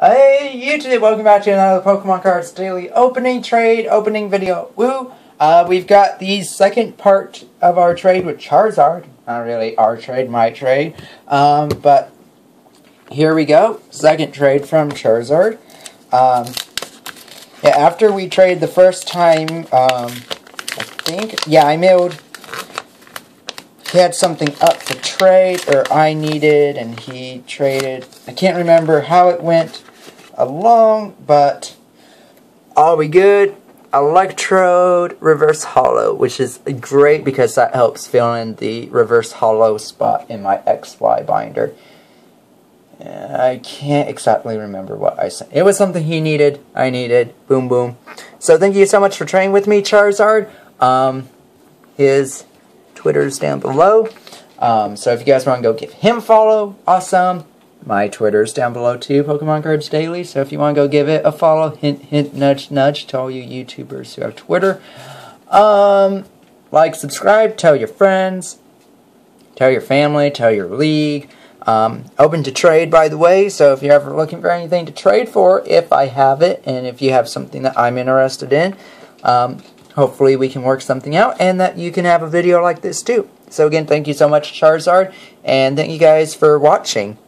Hey YouTube, welcome back to another Pokemon Cards Daily opening video. Woo! We've got the second part of our trade with Charizard. Not really our trade, my trade. But here we go. Second trade from Charizard. Yeah, after we traded the first time, I mailed. He had something up for trade, or I needed, and he traded. I can't remember how it went along, but all we good. Electrode Reverse Hollow, which is great because that helps fill in the Reverse Hollow spot in my XY binder. I can't exactly remember what I said. It was something he needed, I needed. Boom, boom. So thank you so much for trading with me, Charizard. His Twitter's down below. So if you guys want to go give him a follow, awesome. My Twitter's down below too, Pokemon Cards Daily. So if you want to go give it a follow, hint, hint, nudge, nudge to all you YouTubers who have Twitter. Like, subscribe, tell your friends, tell your family, tell your league. Open to trade, by the way, so if you're ever looking for anything to trade for, if I have it, and if you have something that I'm interested in, hopefully we can work something out, and that you can have a video like this too. So again, thank you so much, Charizard, and thank you guys for watching.